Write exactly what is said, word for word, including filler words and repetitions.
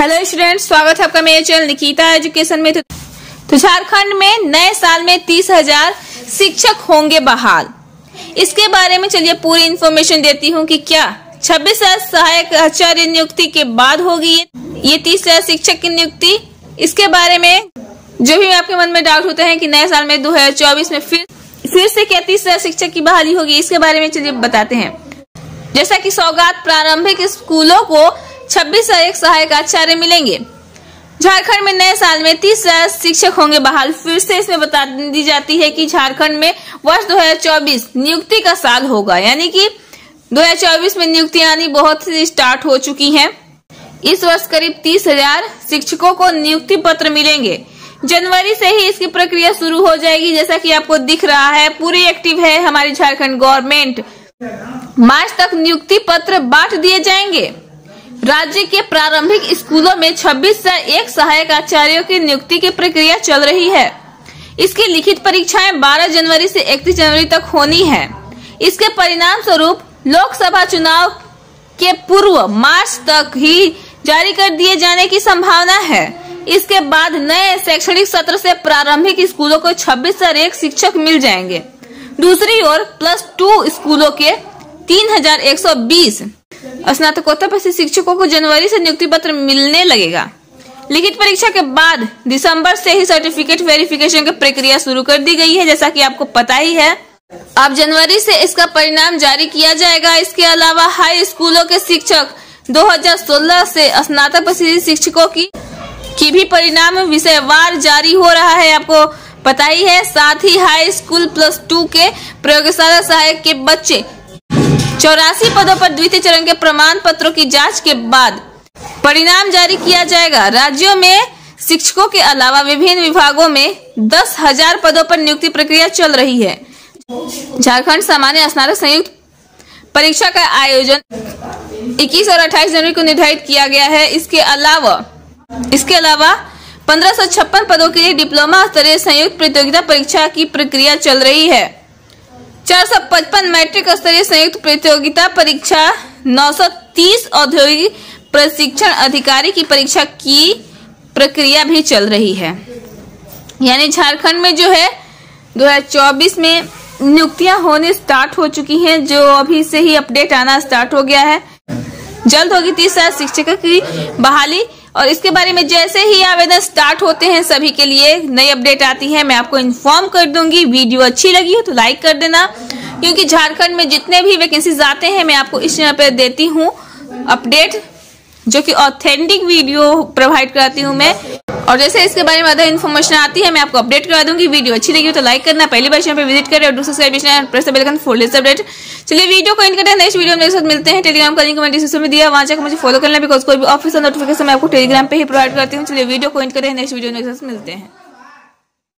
Hello students, स्वागत है आपका मेरे चैनल निकिता एजुकेशन में। तो झारखंड में नए साल में तीस हजार शिक्षक होंगे बहाल। इसके बारे में चलिए पूरी इन्फॉर्मेशन देती हूँ कि क्या छब्बीस हजार सहायक आचार्य नियुक्ति के बाद होगी ये तीस हजार शिक्षक की नियुक्ति। इसके बारे में जो भी आपके मन में डाउट होते हैं कि नए साल में दो हजार चौबीस में फिर फिर से क्या तीस हजार शिक्षक की बहाली होगी, इसके बारे में चलिए बताते हैं। जैसा कि सौगात प्रारंभिक स्कूलों को छब्बीस हजार एक सहायक आचार्य मिलेंगे। झारखंड में नए साल में तीस हजार शिक्षक होंगे बहाल। फिर से इसमें बता दी जाती है कि झारखंड में वर्ष दो हजार चौबीस नियुक्ति का साल होगा, यानी कि दो हजार चौबीस में नियुक्तियां आनी बहुत सी स्टार्ट हो चुकी हैं। इस वर्ष करीब तीस हजार शिक्षकों को नियुक्ति पत्र मिलेंगे। जनवरी से ही इसकी प्रक्रिया शुरू हो जाएगी। जैसा कि आपको दिख रहा है, पूरी एक्टिव है हमारी झारखंड गवर्नमेंट। मार्च तक नियुक्ति पत्र बांट दिए जाएंगे। राज्य के प्रारंभिक स्कूलों में छब्बीस हजार एक सहायक आचार्यों की नियुक्ति की प्रक्रिया चल रही है। इसकी लिखित परीक्षाएं बारह जनवरी से इकतीस जनवरी तक होनी है। इसके परिणाम स्वरूप लोकसभा चुनाव के पूर्व मार्च तक ही जारी कर दिए जाने की संभावना है। इसके बाद नए शैक्षणिक सत्र से प्रारंभिक स्कूलों को छब्बीस हजार एक शिक्षक मिल जाएंगे। दूसरी ओर प्लस टू स्कूलों के तीन हजार एक सौ बीस स्नातकोत्तर शिक्षकों को जनवरी से नियुक्ति पत्र मिलने लगेगा। लिखित परीक्षा के बाद दिसंबर से ही सर्टिफिकेट वेरिफिकेशन की प्रक्रिया शुरू कर दी गई है, जैसा कि आपको पता ही है। अब जनवरी से इसका परिणाम जारी किया जाएगा। इसके अलावा हाई स्कूलों के शिक्षक दो हजार सोलह से स्नातक शिक्षकों की की भी परिणाम विषयवार जारी हो रहा है, आपको पता ही है। साथ ही हाई स्कूल प्लस टू के प्रयोगशाला सहायक के बच्चे चौरासी पदों पर द्वितीय चरण के प्रमाण पत्रों की जांच के बाद परिणाम जारी किया जाएगा। राज्यों में शिक्षकों के अलावा विभिन्न विभागों में दस हजार पदों पर नियुक्ति प्रक्रिया चल रही है। झारखंड सामान्य स्नातक संयुक्त परीक्षा का आयोजन इक्कीस और अट्ठाईस जनवरी को निर्धारित किया गया है। इसके अलावा इसके अलावा पंद्रह सौ छप्पन पदों के लिए डिप्लोमा स्तरीय संयुक्त प्रतियोगिता परीक्षा की प्रक्रिया चल रही है। चार सौ पचपन मैट्रिक स्तरीय संयुक्त प्रतियोगिता परीक्षा, नौ सौ तीस औद्योगिक प्रशिक्षण अधिकारी की परीक्षा की प्रक्रिया भी चल रही है। यानी झारखंड में जो है दो हजार चौबीस में नियुक्तियां होने स्टार्ट हो चुकी हैं, जो अभी से ही अपडेट आना स्टार्ट हो गया है। जल्द होगी तीस हजार शिक्षकों की बहाली। और इसके बारे में जैसे ही आवेदन स्टार्ट होते हैं सभी के लिए नई अपडेट आती है, मैं आपको इन्फॉर्म कर दूंगी। वीडियो अच्छी लगी हो तो लाइक कर देना, क्योंकि झारखंड में जितने भी वैकेंसीज आते हैं मैं आपको इस चैनल पर देती हूँ अपडेट, जो कि ऑथेंटिक वीडियो प्रोवाइड कराती हूँ मैं। और जैसे इसके बारे में अदर इन्फॉर्मेशन आती है मैं आपको अपडेट करा दूंगी। वीडियो अच्छी लगी हो तो लाइक करना, पहली बार चैनल पे विजिट करें और दूसरा subscribe press the bell icon for latest update. चलिए वीडियो को एंड करते हैं। नेक्स्ट वीडियो में मेरे साथ मिलते हैं। टेलीग्राम का लिंक कमेंट डिस्क्रिप्शन में दिया, वहां जाकर मुझे फॉलो करना, बिकॉज कोई भी ऑफिशियल नोटिफिकेशन मैं आपको टेलीग्राम पे ही प्रोवाइड करती हूँ। चलिए वीडियो को एंड करें, नेक्स्ट वीडियो में मेरे साथ मिलते हैं।